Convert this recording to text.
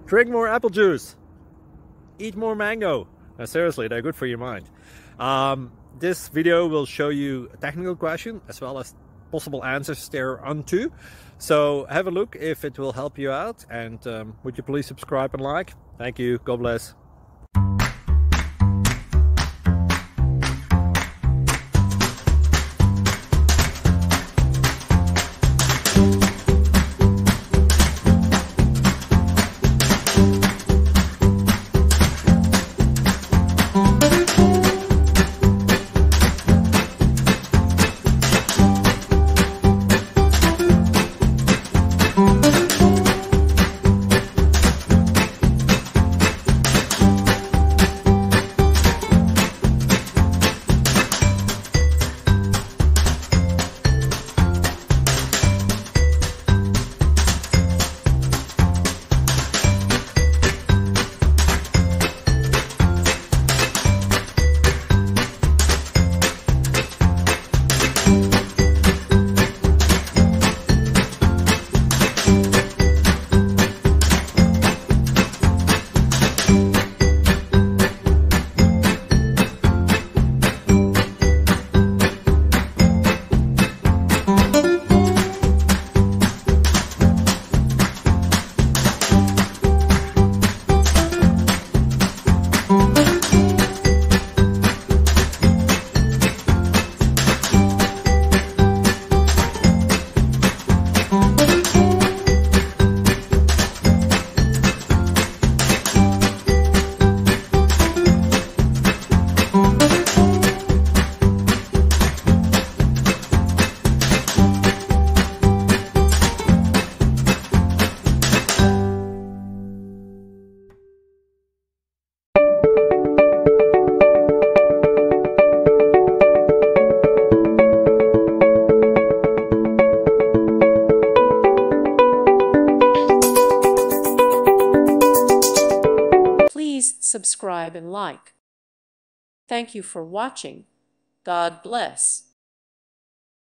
Drink more apple juice. Eat more mango. Seriously, they're good for your mind. This video will show you a technical question as well as possible answers thereunto. So have a look if it will help you out, and would you please subscribe and like? Thank you. God bless. Please subscribe and like. Thank you for watching. God bless.